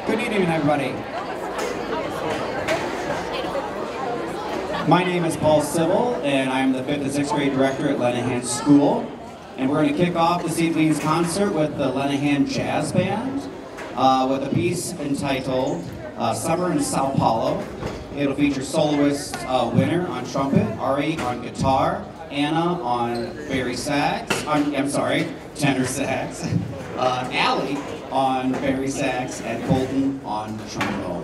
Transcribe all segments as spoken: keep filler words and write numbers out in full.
Good evening, everybody. My name is Paul Sybil, and I'm the fifth and sixth grade director at Lenahan School. And we're going to kick off this evening's concert with the Lenahan Jazz Band uh, with a piece entitled uh, Summer in Sao Paulo. It'll feature soloist uh, Winner on trumpet, Ari on guitar, Anna on bari sax, I'm, I'm sorry, tenor sax, uh, Allie on bari sax, and Colton on trombone.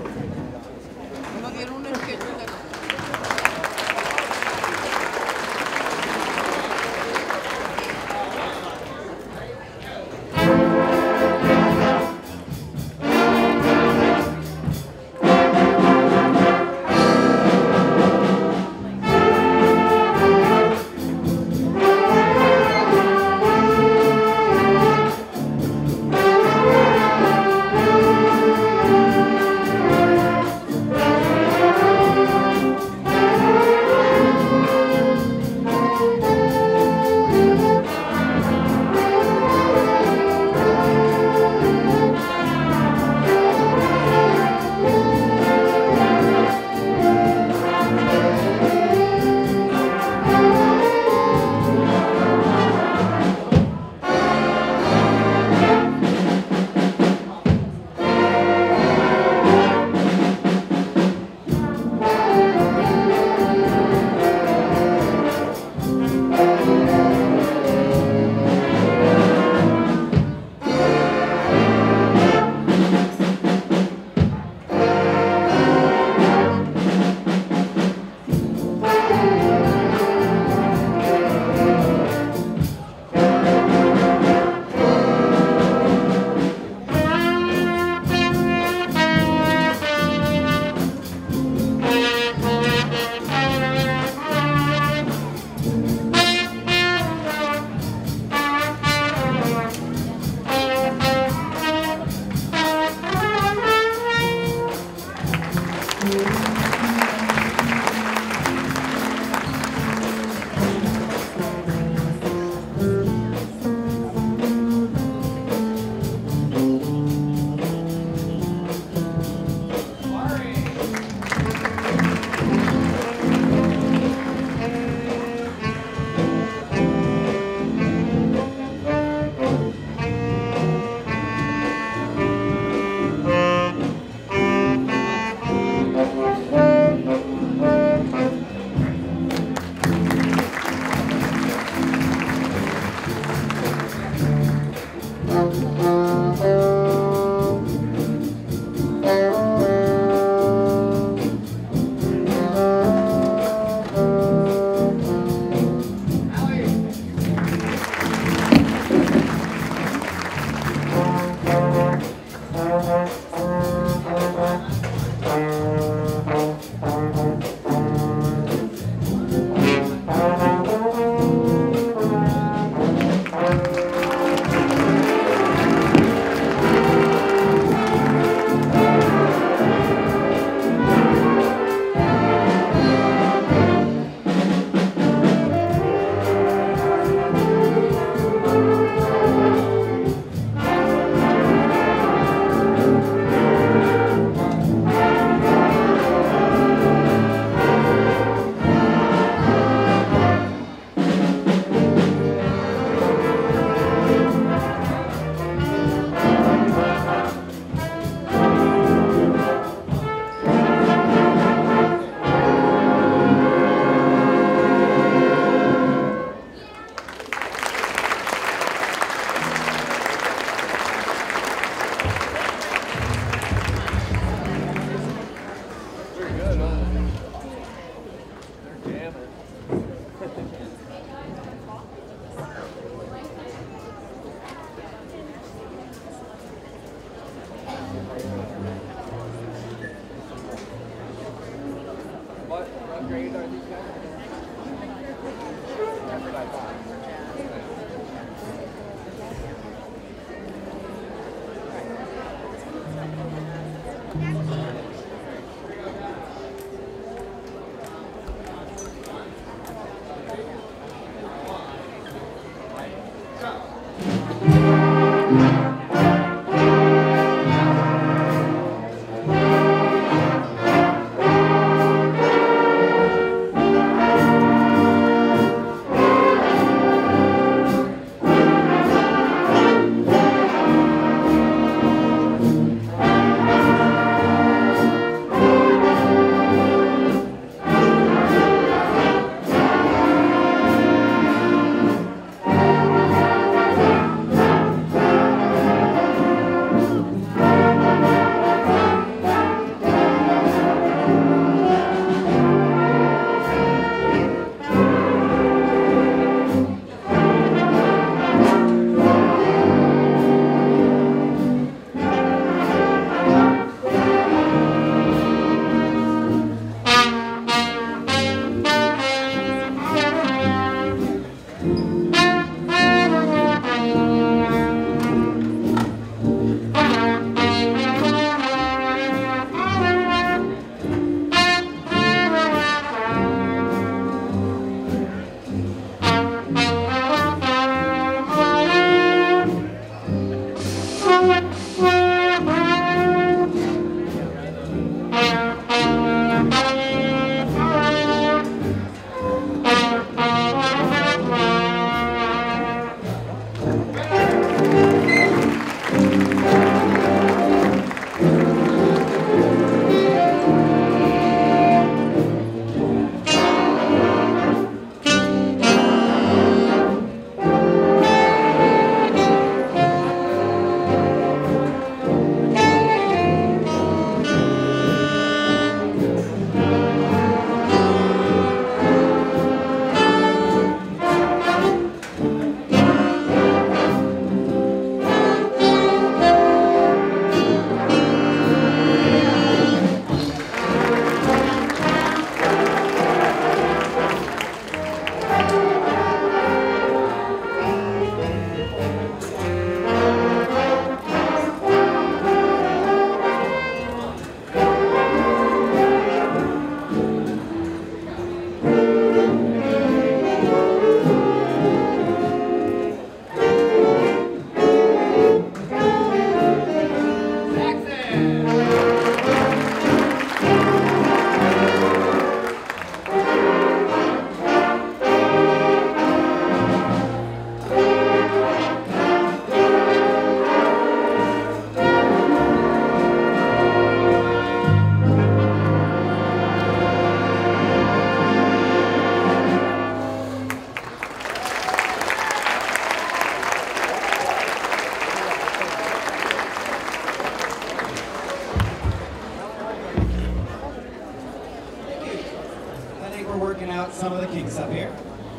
some of the kinks up here.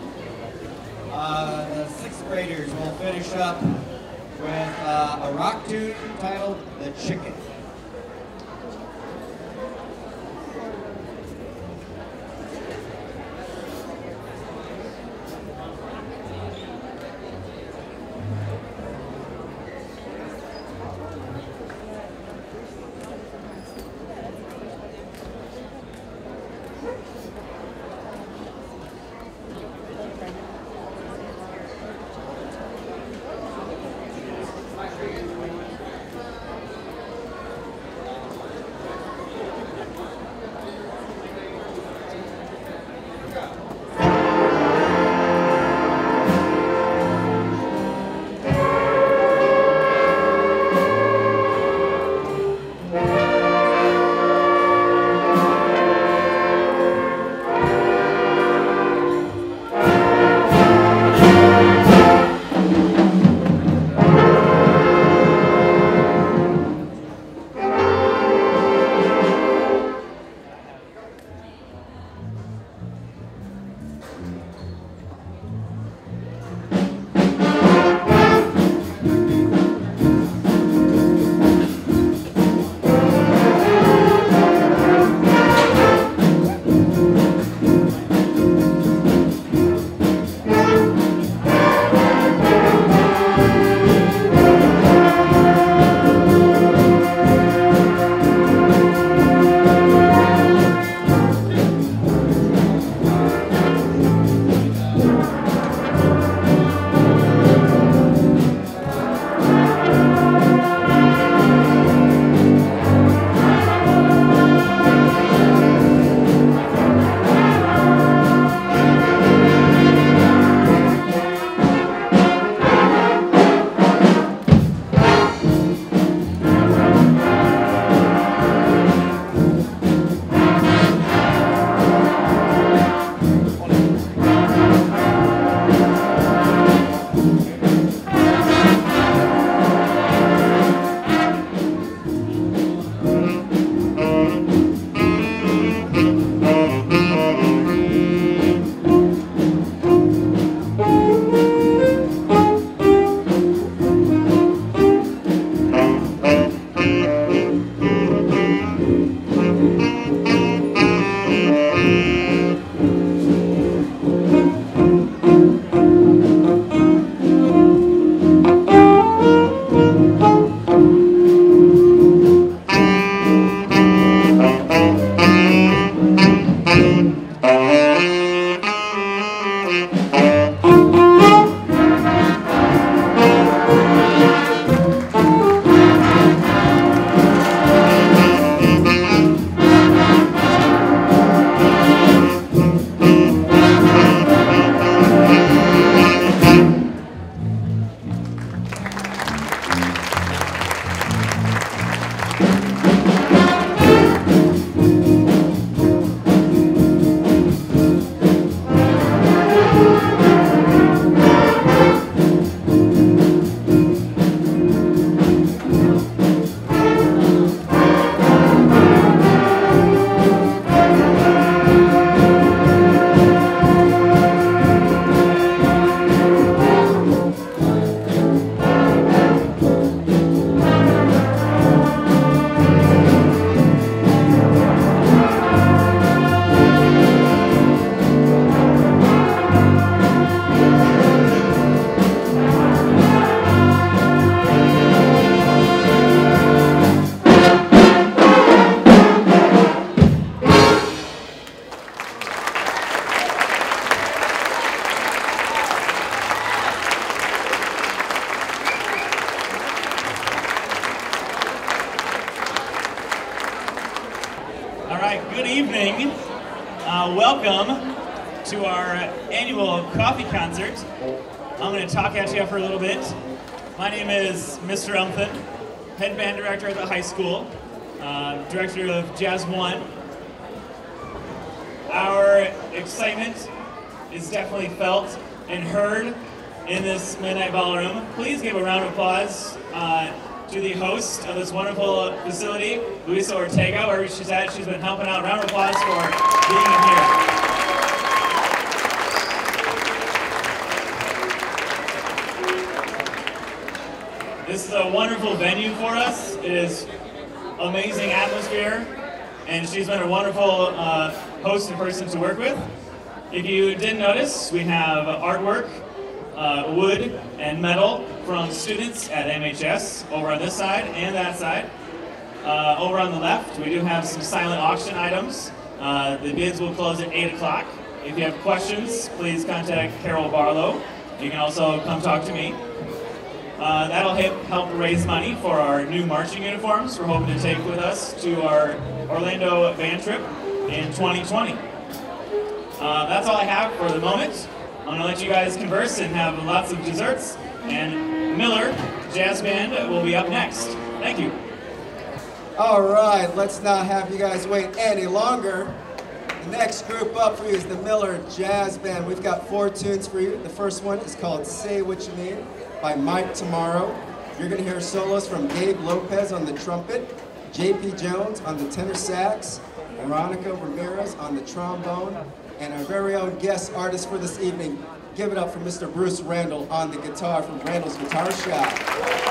Uh, the sixth graders will finish up with uh, a rock tune titled The Chicken. Good evening. Uh, welcome to our annual coffee concert. I'm going to talk at you for a little bit. My name is Mister Umphin, head band director at the high school, uh, director of Jazz One. Our excitement is definitely felt and heard in this Midnight Ballroom. Please give a round of applause uh, to the host of this wonderful facility, Luisa Ortega, wherever she's at. She's been helping out. Round of applause for being in here. This is a wonderful venue for us. It is amazing atmosphere, and she's been a wonderful uh, host and person to work with. If you didn't notice, we have artwork, uh, wood and metal from students at M H S over on this side and that side. Uh, over on the left, we do have some silent auction items. Uh, the bids will close at eight o'clock. If you have questions, please contact Carol Barlow. You can also come talk to me. Uh, that'll help raise money for our new marching uniforms we're hoping to take with us to our Orlando band trip in twenty twenty. Uh, that's all I have for the moment. I'm going to let you guys converse and have lots of desserts. And Miller Jazz Band will be up next. Thank you. All right, let's not have you guys wait any longer. The next group up for you is the Miller Jazz Band. We've got four tunes for you. The first one is called Say What You Mean by Mike Tomorrow. You're going to hear solos from Gabe Lopez on the trumpet, J P Jones on the tenor sax, Veronica Ramirez on the trombone, and our very own guest artist for this evening. Give it up for Mister Bruce Randall on the guitar from Randall's Guitar Shop.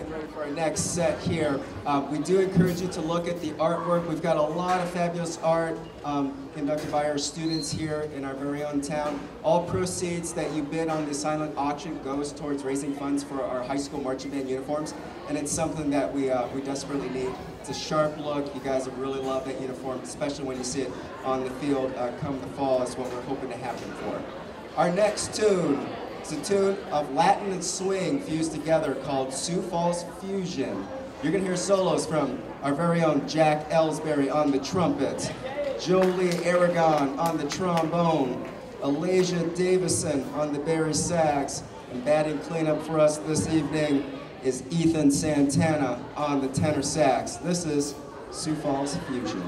getting ready for our next set here. Um, we do encourage you to look at the artwork. We've got a lot of fabulous art um, conducted by our students here in our very own town. All proceeds that you bid on the silent auction goes towards raising funds for our high school marching band uniforms, and it's something that we, uh, we desperately need. It's a sharp look. You guys will really love that uniform, especially when you see it on the field uh, come the fall, is what we're hoping to happen for. Our next tune is a tune of Latin and swing fused together called Sioux Falls Fusion. You're going to hear solos from our very own Jack Ellsbury on the trumpet, Jolie Aragon on the trombone, Alasia Davison on the bari sax, and batting cleanup for us this evening is Ethan Santana on the tenor sax. This is Sioux Falls Fusion.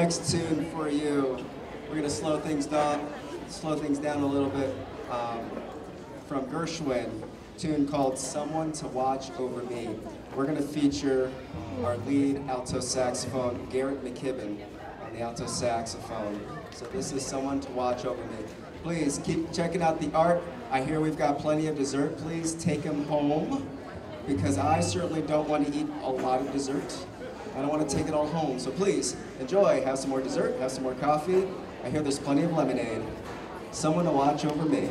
next tune for you, we're gonna slow things down, slow things down a little bit. Um, from Gershwin, a tune called "Someone to Watch Over Me." We're gonna feature our lead alto saxophone, Garrett McKibben, on the alto saxophone. So this is "Someone to Watch Over Me." Please keep checking out the art. I hear we've got plenty of dessert. Please take them home, because I certainly don't want to eat a lot of dessert. I don't want to take it all home. So please enjoy, have some more dessert, have some more coffee. I hear there's plenty of lemonade. "Someone to Watch Over Me."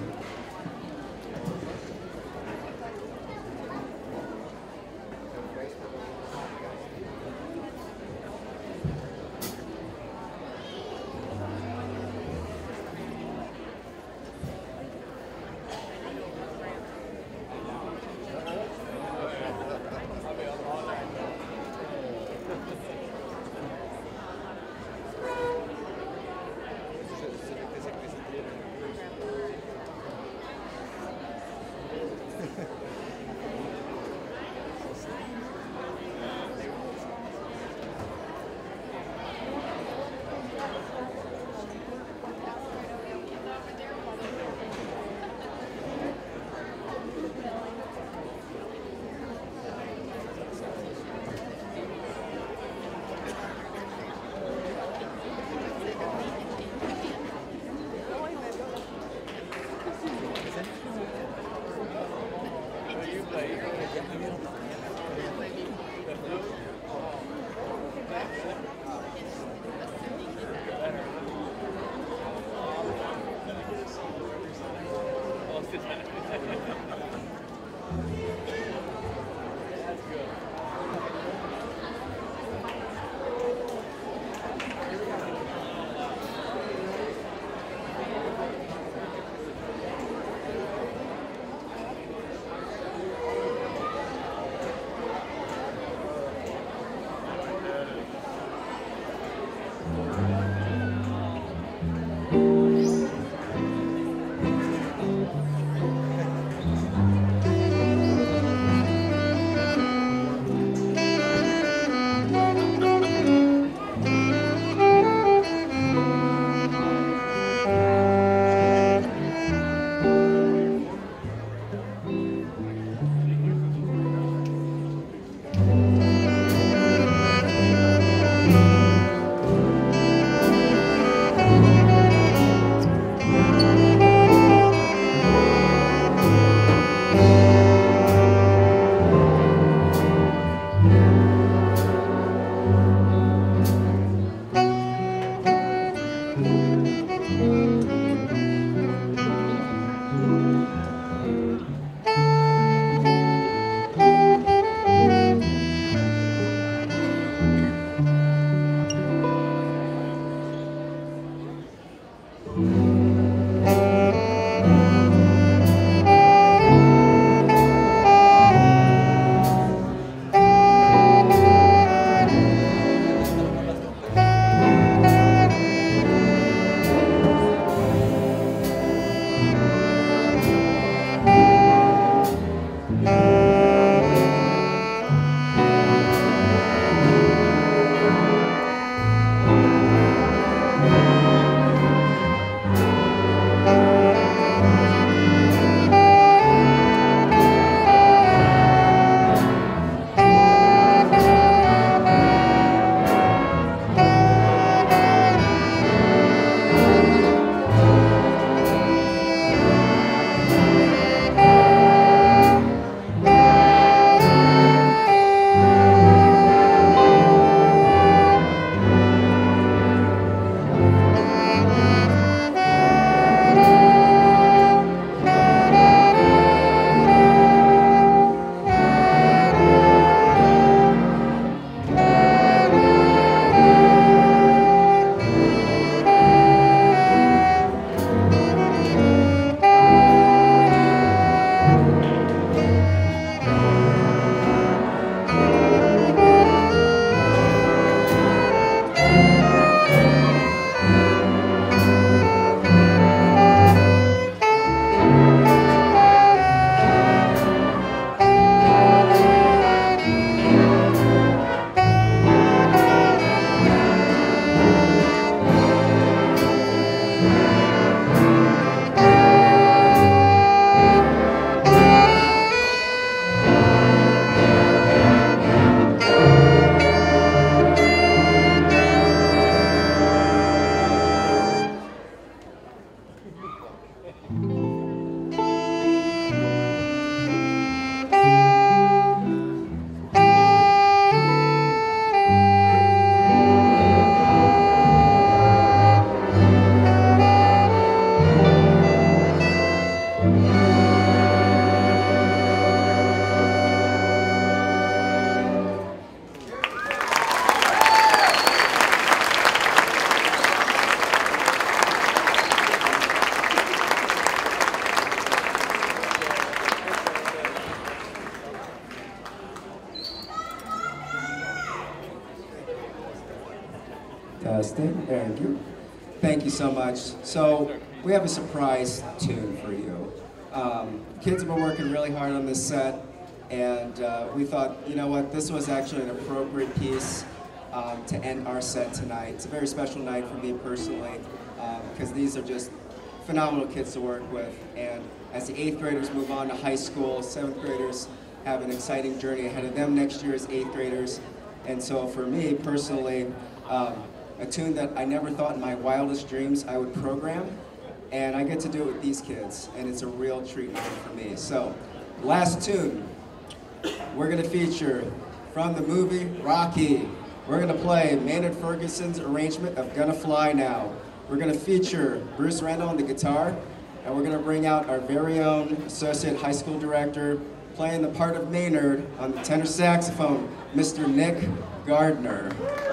testing. Thank you. Thank you so much. So we have a surprise tune for you. Um, kids have been working really hard on this set, and uh, we thought, you know what, this was actually an appropriate piece um, to end our set tonight. It's a very special night for me personally, because um, these are just phenomenal kids to work with. And as the eighth graders move on to high school, seventh graders have an exciting journey ahead of them next year as eighth graders. And so for me personally, um, a tune that I never thought in my wildest dreams I would program, and I get to do it with these kids, and it's a real treat and honor for me. So, last tune, we're gonna feature from the movie Rocky. We're gonna play Maynard Ferguson's arrangement of Gonna Fly Now. We're gonna feature Bruce Randall on the guitar, and we're gonna bring out our very own associate high school director playing the part of Maynard on the tenor saxophone, Mister Nick Gardner.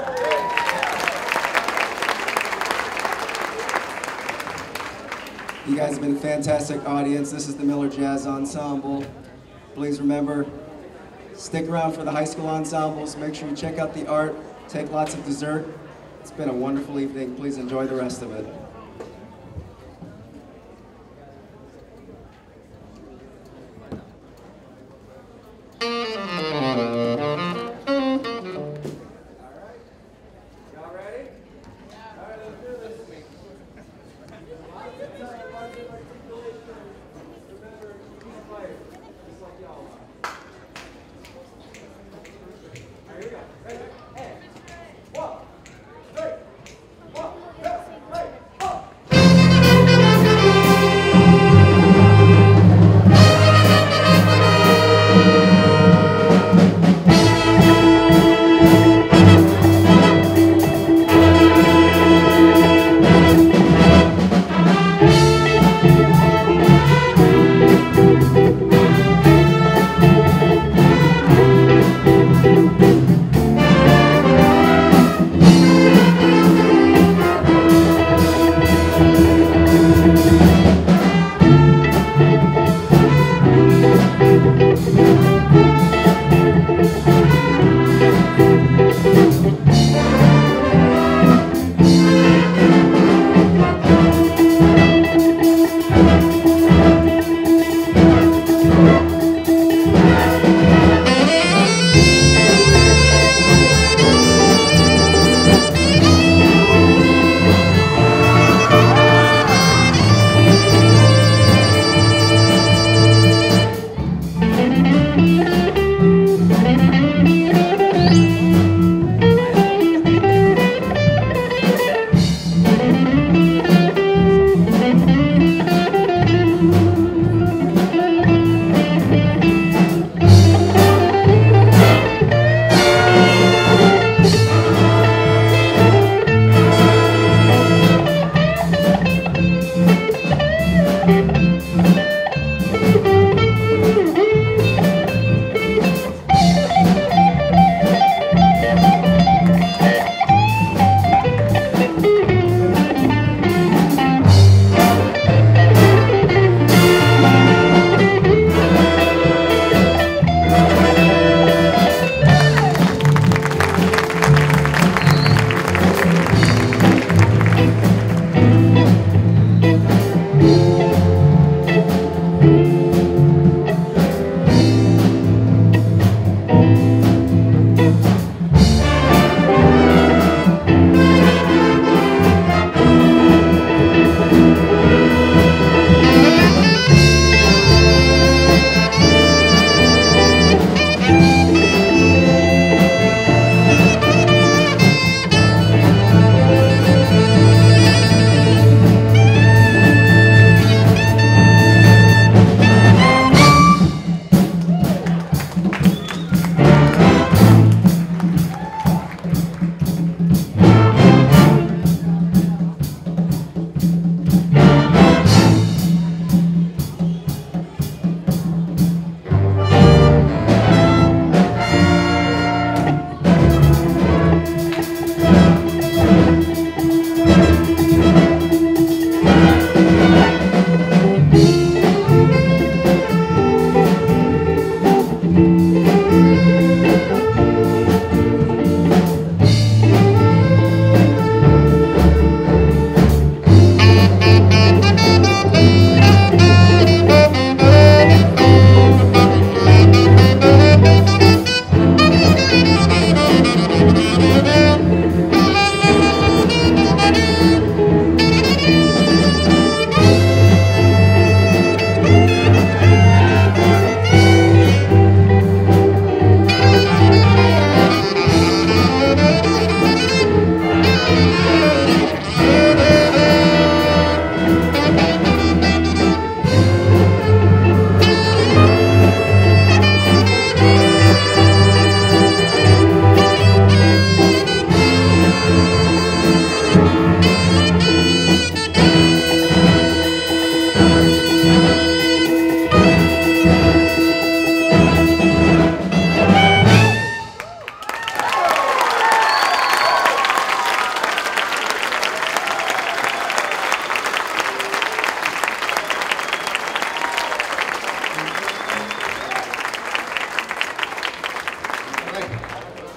You guys have been a fantastic audience. This is the Miller Jazz Ensemble. Please remember, stick around for the high school ensembles. Make sure you check out the art, take lots of dessert. It's been a wonderful evening. Please enjoy the rest of it. One, three, one, two, three, four.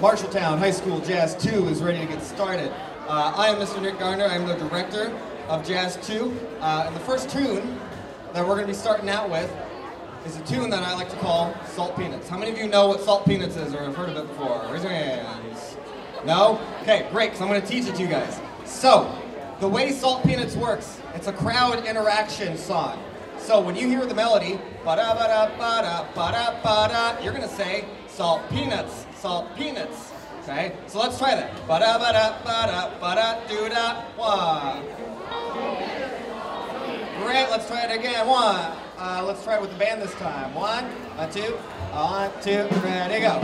Marshalltown High School Jazz two is ready to get started. Uh, I am Mister Nick Gardner. I'm the director of Jazz two. Uh, and the first tune that we're going to be starting out with is a tune that I like to call Salt Peanuts. How many of you know what Salt Peanuts is or have heard of it before? Raise your hands. No? Okay, great, because I'm going to teach it to you guys. So, the way Salt Peanuts works, it's a crowd interaction song. So when you hear the melody, ba-da-ba-da-ba-da-ba-da-ba-da, you're going to say, Salt Peanuts, Salt Peanuts. Okay? So let's try that. Ba-da-ba-da-ba-da-ba-da-do-da. One. Great, let's try it again. One. Uh, let's try it with the band this time. One, a two, one, two, ready, go.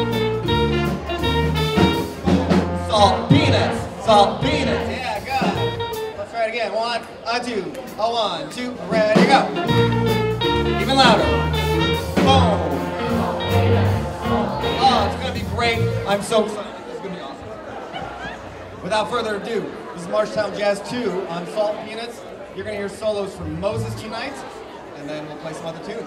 Salt Peanuts, Salt Peanuts. Yeah, good. Let's try it again. One, a two, a one, two, ready, go. Even louder. Boom. Oh, it's going to be great. I'm so excited. This is going to be awesome. Without further ado, this is Marshalltown Jazz two on Salt Peanuts. You're going to hear solos from Moses tonight, and then we'll play some other tunes.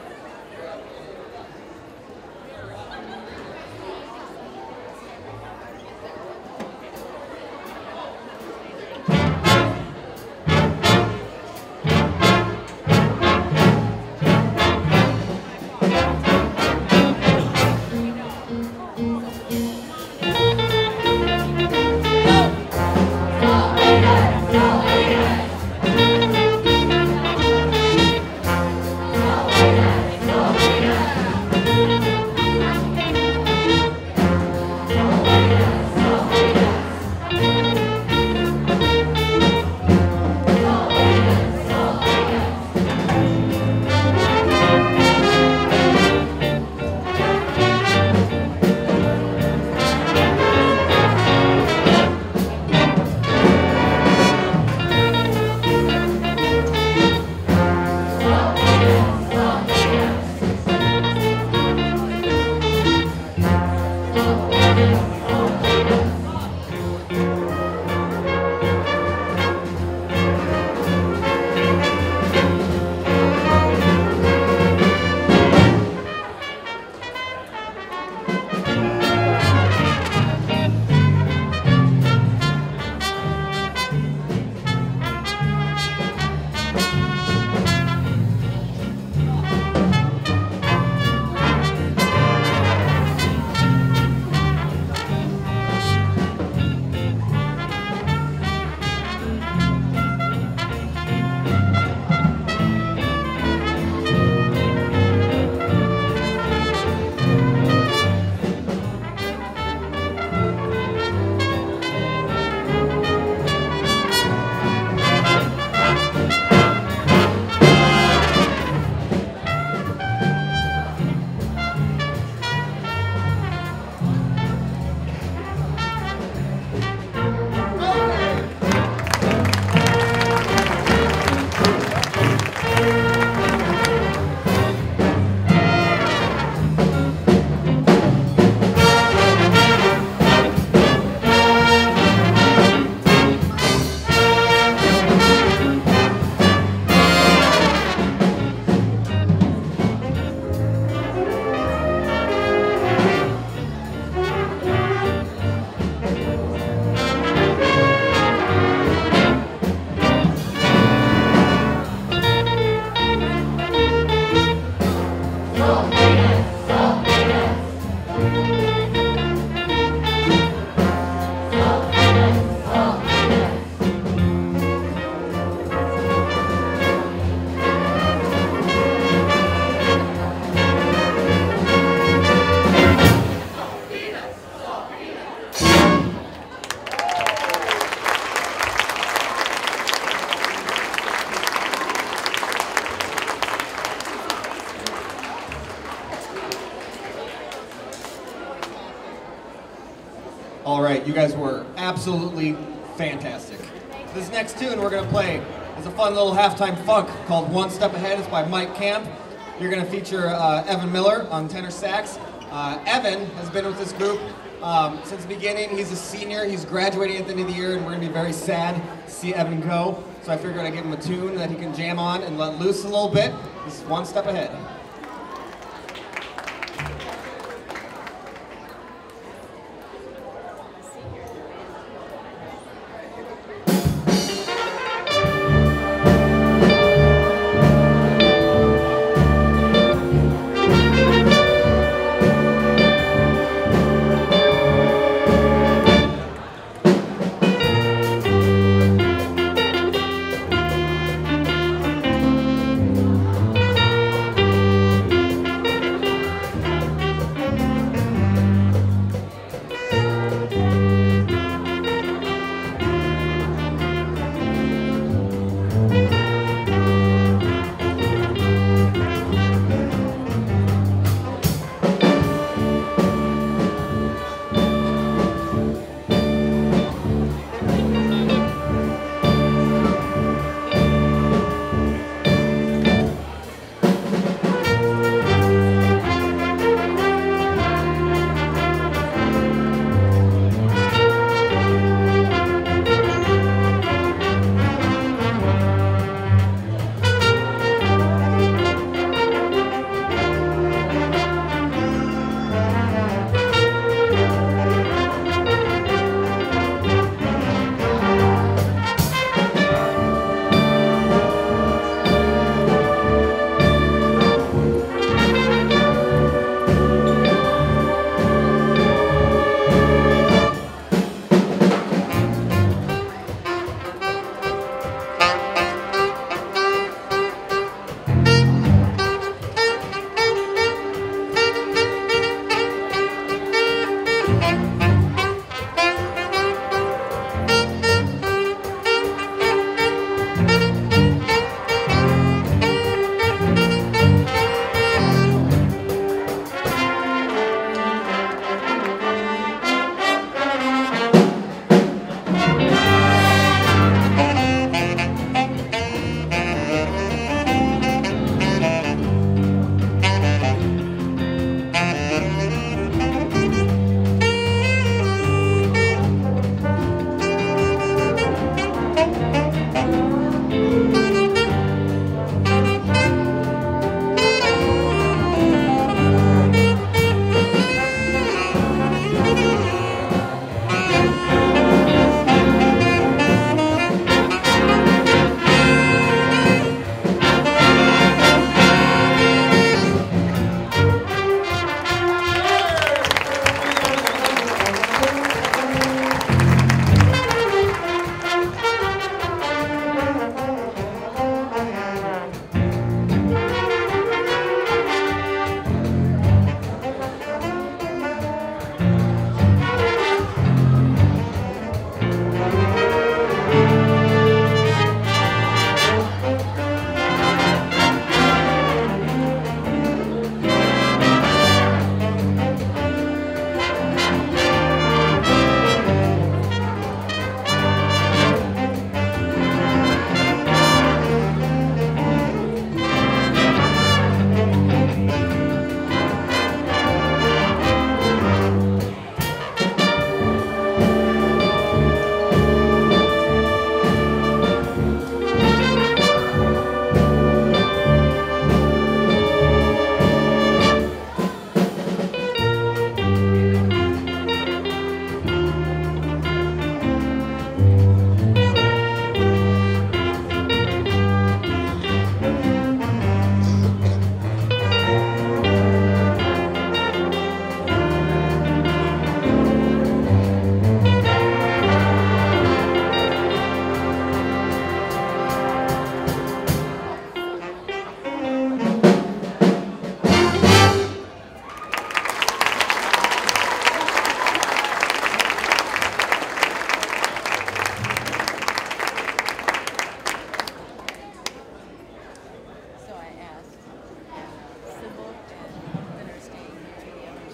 All right, you guys were absolutely fantastic. This next tune we're gonna play is a fun little halftime funk called One Step Ahead. It's by Mike Camp. You're gonna feature uh, Evan Miller on tenor sax. Uh, Evan has been with this group um, since the beginning. He's a senior, he's graduating at the end of the year, and we're gonna be very sad to see Evan go. So I figured I'd give him a tune that he can jam on and let loose a little bit. This is One Step Ahead.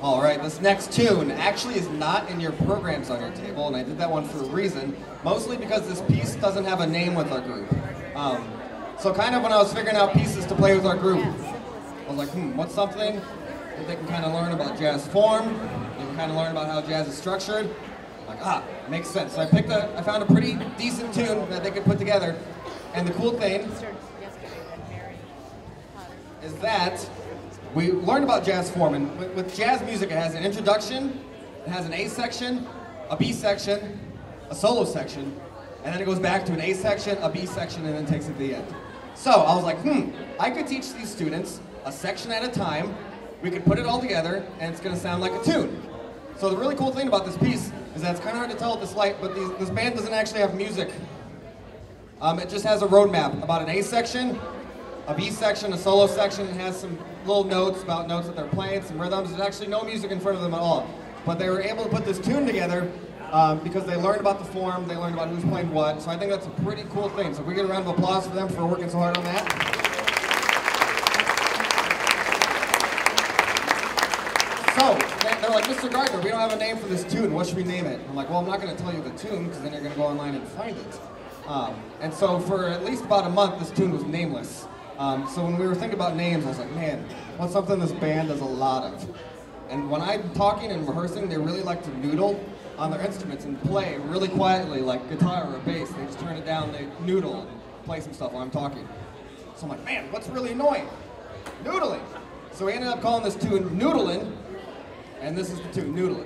All right, this next tune actually is not in your programs on your table, and I did that one for a reason, mostly because this piece doesn't have a name with our group. Um, so kind of when I was figuring out pieces to play with our group, I was like, hmm, what's something that they can kind of learn about jazz form, they can kind of learn about how jazz is structured. I'm like, ah, makes sense. So I picked a, I found a pretty decent tune that they could put together, and the cool thing is that we learned about jazz form, and with, with jazz music, it has an introduction, it has an A section, a B section, a solo section, and then it goes back to an A section, a B section, and then takes it to the end. So I was like, hmm, I could teach these students a section at a time, we could put it all together, and it's gonna sound like a tune. So the really cool thing about this piece is that it's kind of hard to tell with this light, but these, this band doesn't actually have music. Um, it just has a roadmap about an A section, a B section, a solo section. It has some little notes about notes that they're playing, some rhythms. There's actually no music in front of them at all. But they were able to put this tune together um, because they learned about the form, they learned about who's playing what. So I think that's a pretty cool thing. So if we get a round of applause for them for working so hard on that. So they're like, Mister Gardner, we don't have a name for this tune. What should we name it? I'm like, well, I'm not going to tell you the tune because then you're going to go online and find it. Um, and so for at least about a month, this tune was nameless. Um, so when we were thinking about names, I was like, man, what's something this band does a lot of? And when I'm talking and rehearsing, they really like to noodle on their instruments and play really quietly, like guitar or bass. They just turn it down, they noodle and play some stuff while I'm talking. So I'm like, man, what's really annoying? Noodling. So we ended up calling this tune Noodlin', and this is the tune, Noodlin'.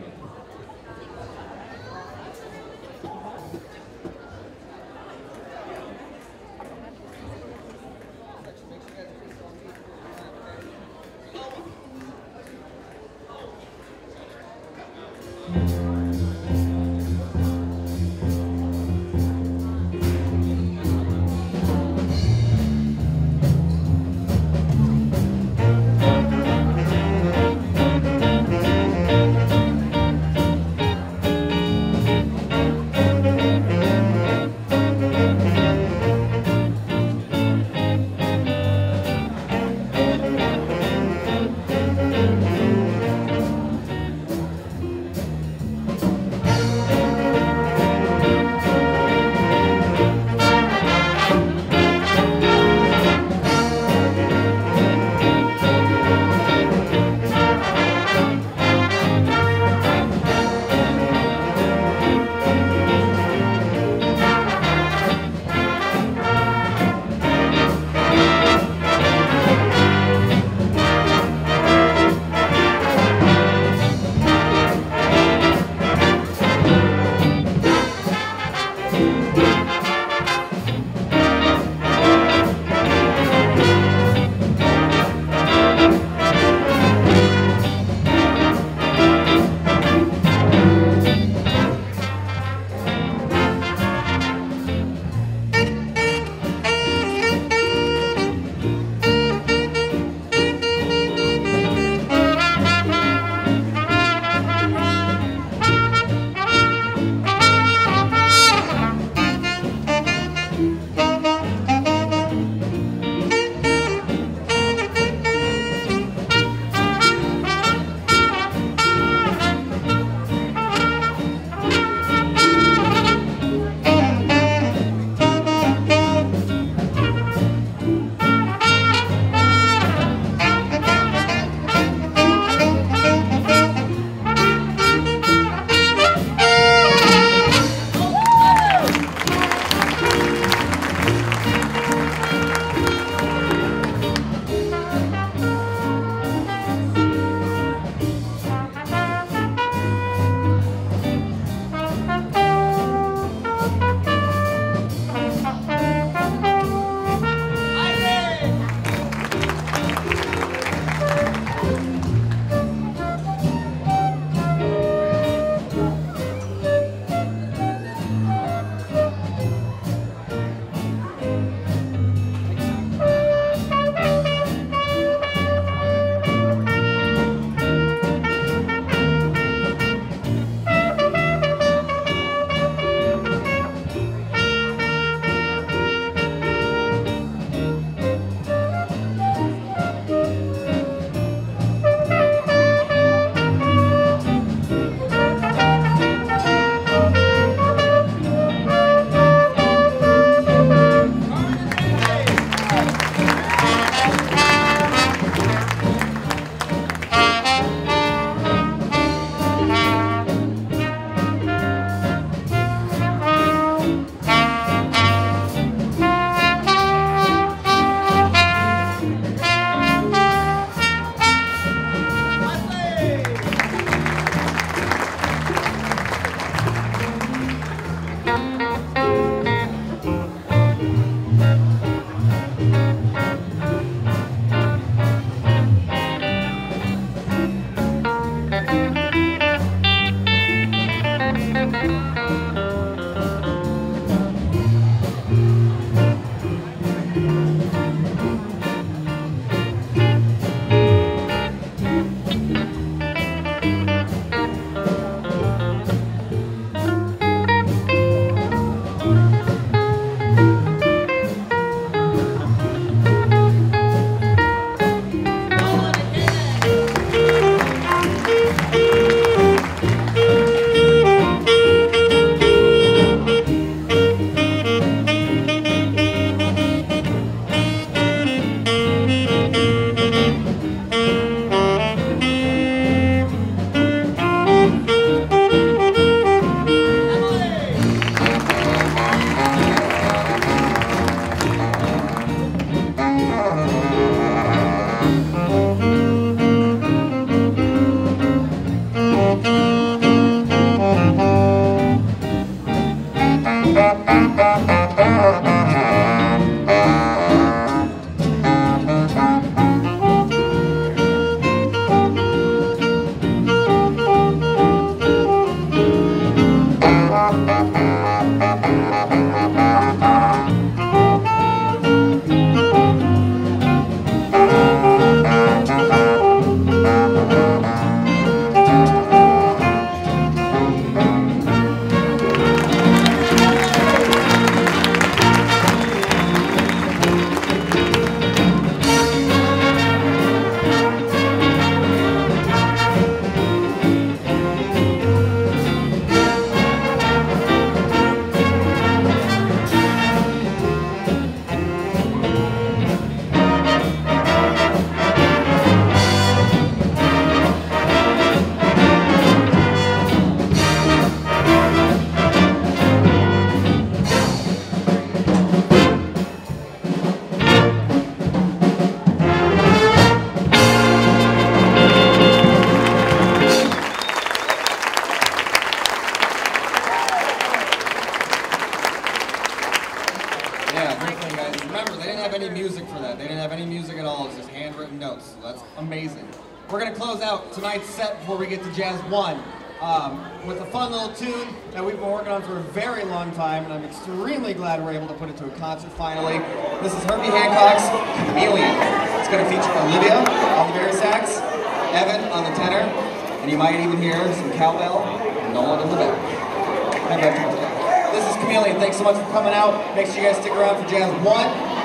music for that. They didn't have any music at all. It's just handwritten notes. So that's amazing. We're going to close out tonight's set before we get to Jazz one um, with a fun little tune that we've been working on for a very long time, and I'm extremely glad we're able to put it to a concert finally. This is Herbie Hancock's Chameleon. It's going to feature Olivia on the bass sax, Evan on the tenor, and you might even hear some cowbell and Nolan in the back. This is Chameleon. Thanks so much for coming out. Make sure you guys stick around for Jazz one.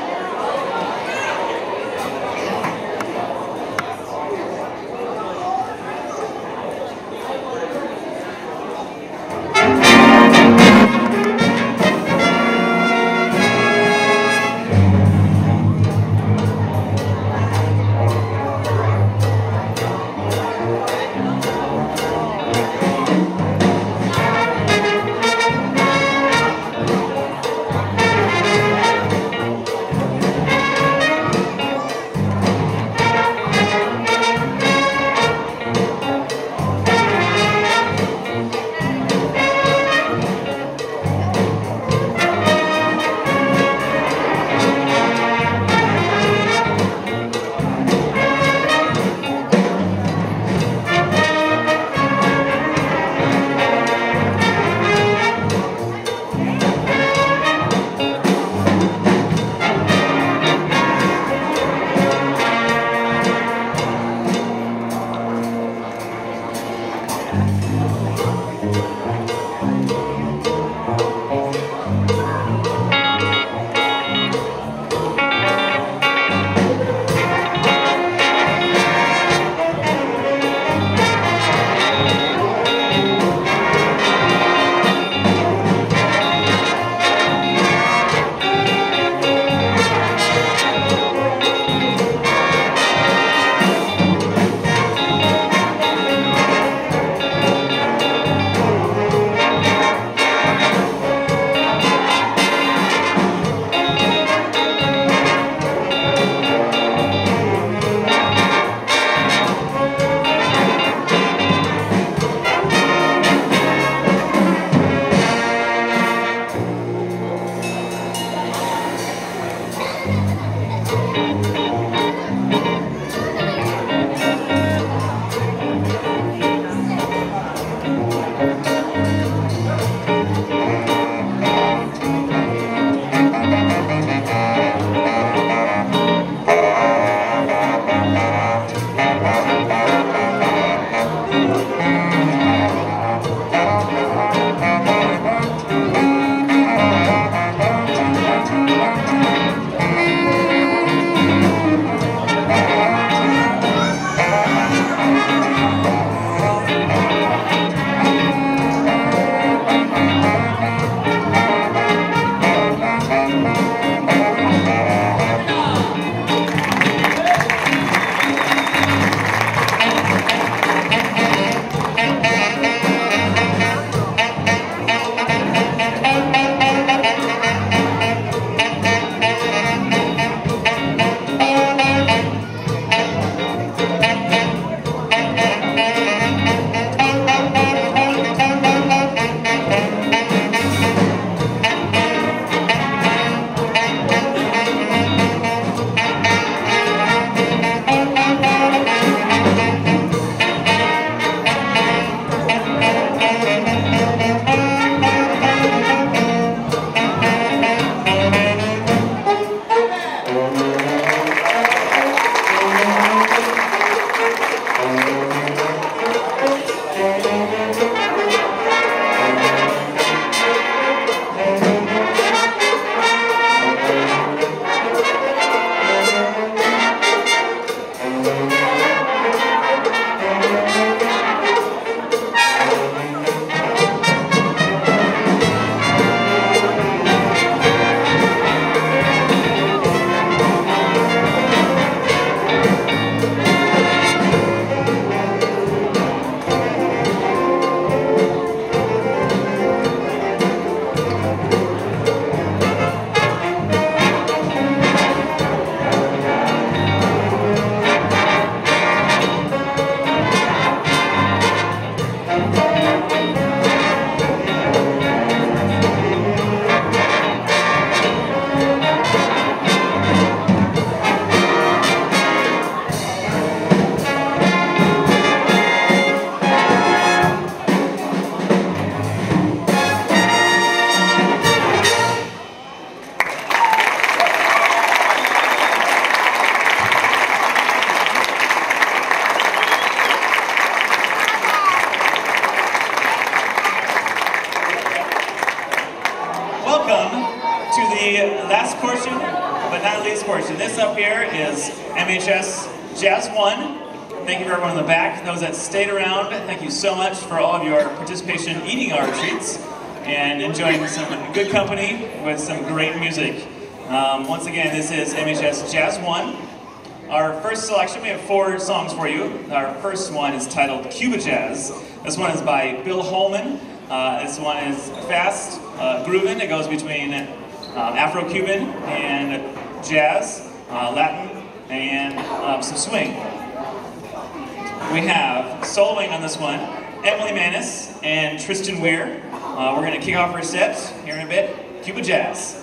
portion. This up here is M H S Jazz One. Thank you for everyone in the back. Those that stayed around, thank you so much for all of your participation eating our treats and enjoying some good company with some great music. Um, once again, this is M H S Jazz One. Our first selection, we have four songs for you. Our first one is titled Cuba Jazz. This one is by Bill Holman. Uh, this one is fast, uh, grooving. It goes between um, Afro-Cuban and jazz, uh, Latin, and um, some swing. We have soloing on this one, Emily Manis and Tristan Weir. Uh, we're going to kick off our set here in a bit. Cuba Jazz.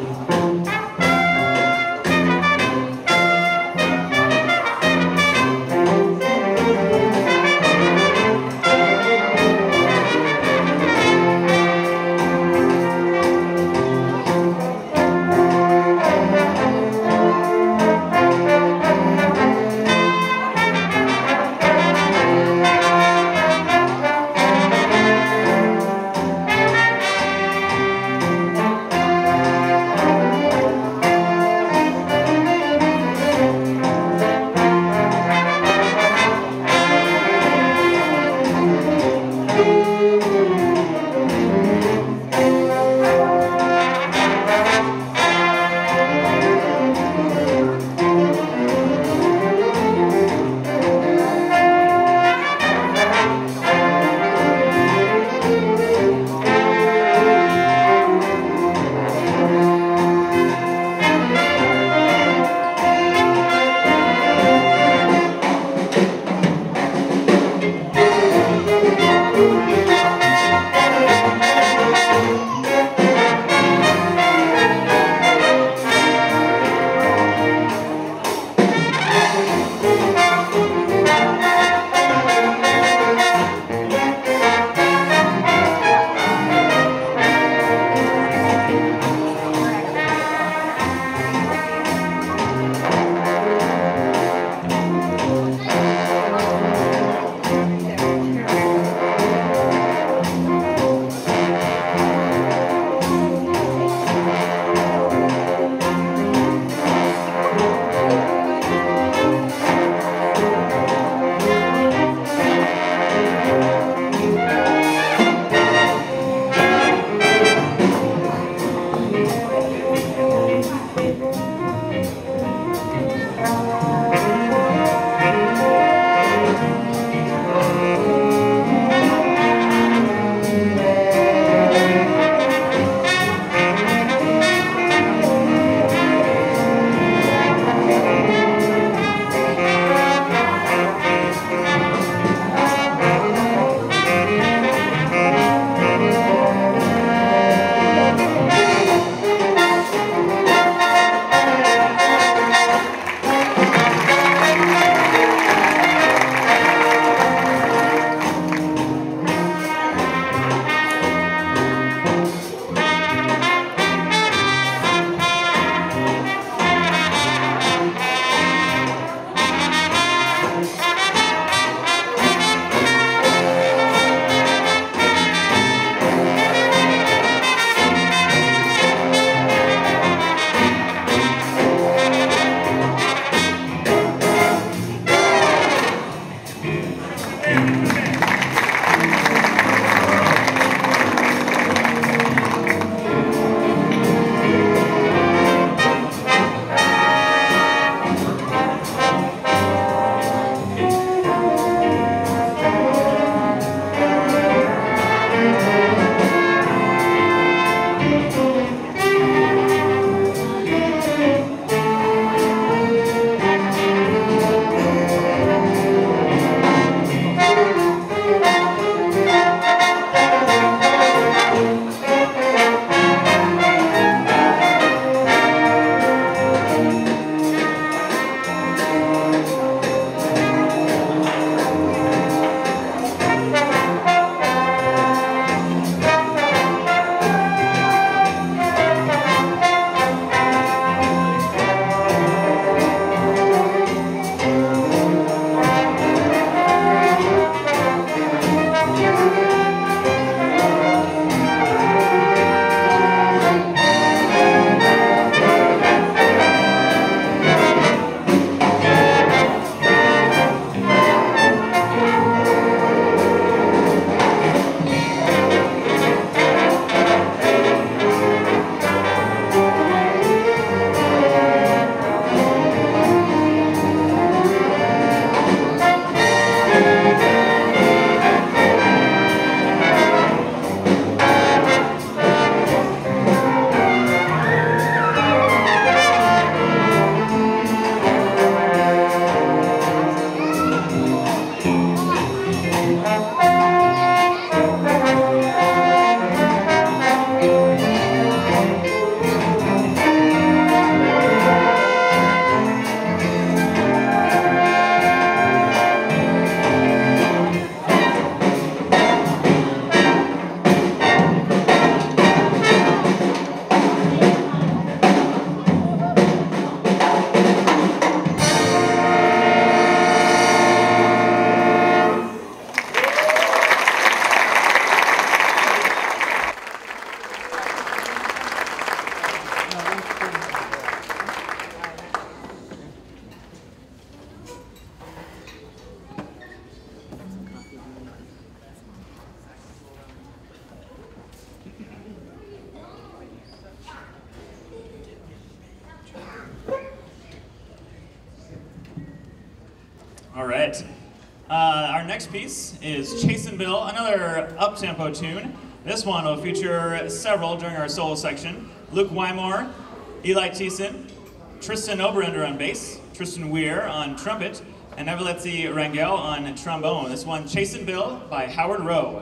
Thank All right. Uh, our next piece is Chasin' Bill, another up-tempo tune. This one will feature several during our solo section. Luke Wymore, Eli Thiessen, Tristan Oberender on bass, Tristan Weir on trumpet, and Eveletsy Rangel on trombone. This one, Chasin' Bill by Howard Rowe.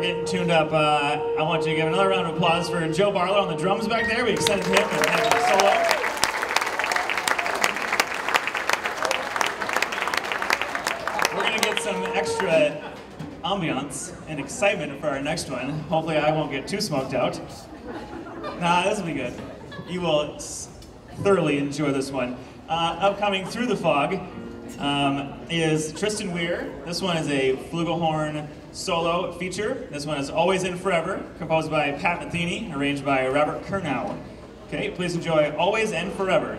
getting tuned up, uh, I want you to give another round of applause for Joe Barlow on the drums back there. We extended him and had him solo. We're going to get some extra ambiance and excitement for our next one. Hopefully I won't get too smoked out. Nah, this will be good. You will thoroughly enjoy this one. Uh, upcoming Through the Fog um, is Tristan Weir. This one is a flugelhorn solo feature. This one is Always and Forever, composed by Pat Metheny, arranged by Robert Kernow. Okay, please enjoy Always and Forever.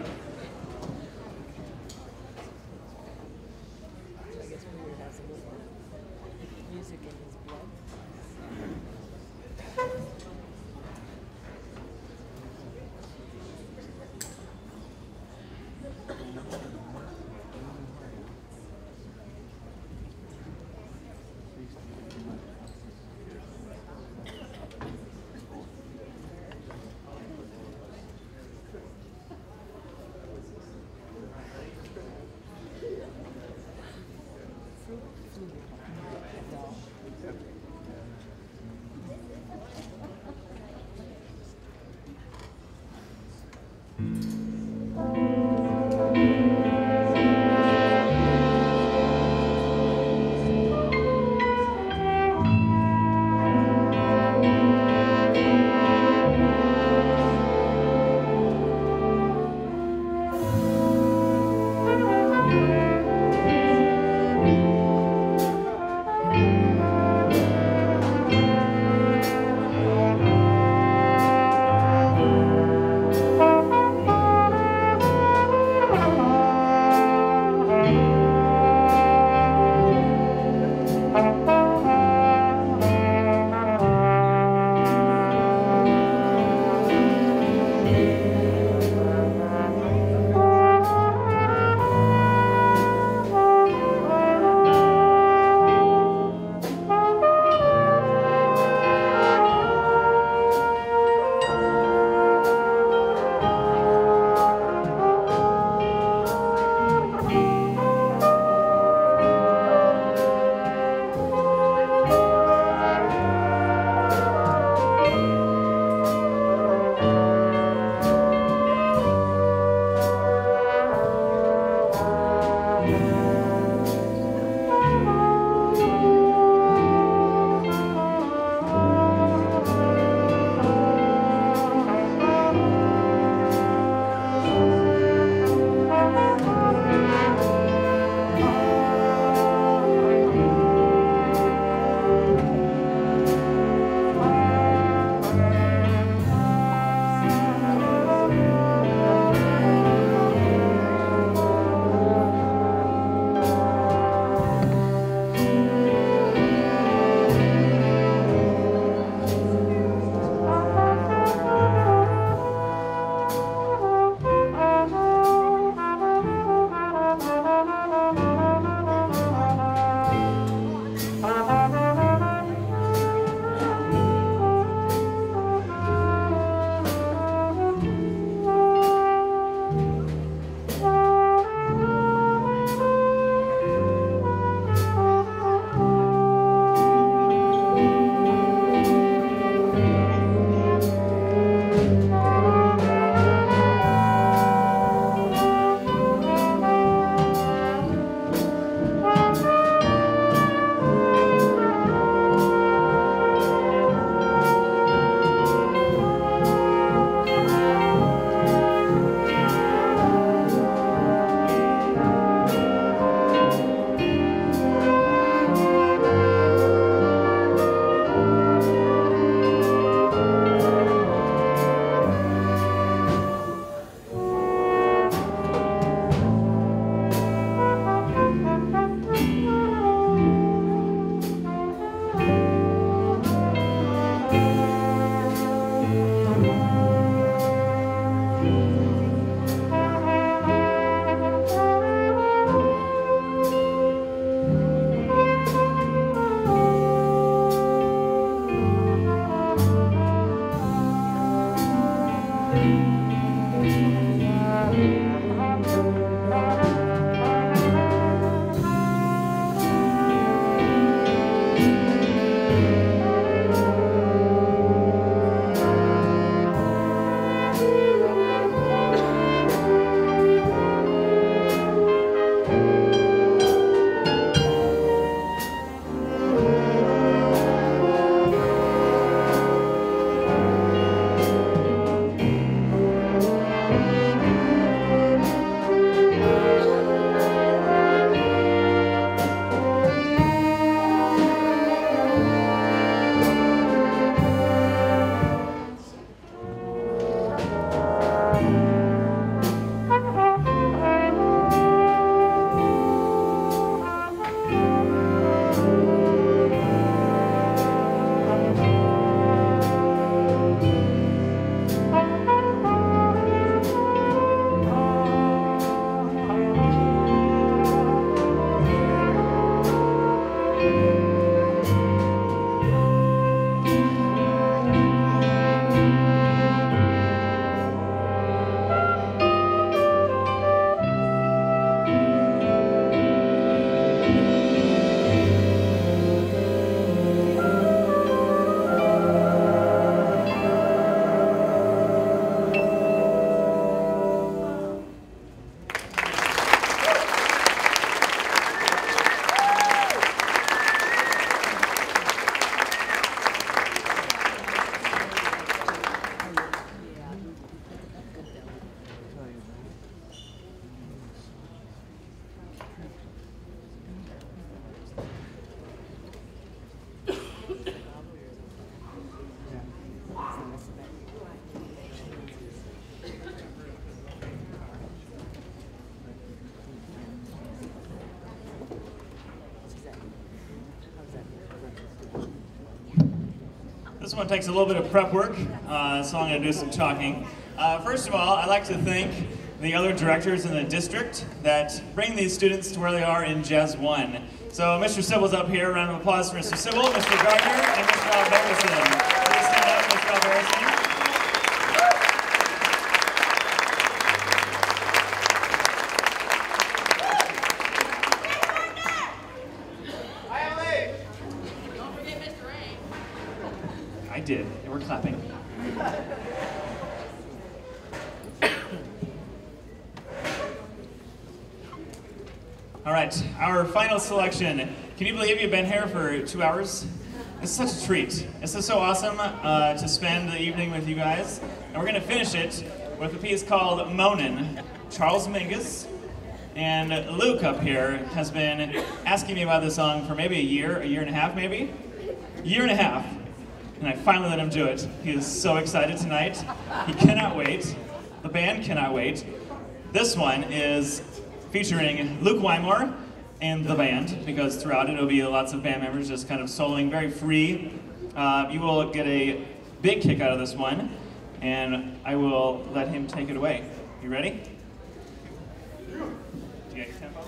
This one takes a little bit of prep work, uh, so I'm going to do some talking. Uh, first of all, I'd like to thank the other directors in the district that bring these students to where they are in Jazz one. So Mister Sybil's up here. Round of applause for Mister Sybil, Mister Gardner, and Mister Alvarezson. Please stand up, Mister Alvarezson. I did, and we're clapping. All right, our final selection. Can you believe you've been here for two hours? It's such a treat. This is so awesome uh, to spend the evening with you guys. And we're gonna finish it with a piece called Monin. Charles Mingus and Luke up here has been asking me about this song for maybe a year, a year and a half maybe? A year and a half. And I finally let him do it. He is so excited tonight. He cannot wait. The band cannot wait. This one is featuring Luke Wymore and the band, because throughout it will be lots of band members just kind of soloing very free. Uh, you will get a big kick out of this one, and I will let him take it away. You ready? Do you get your tempo?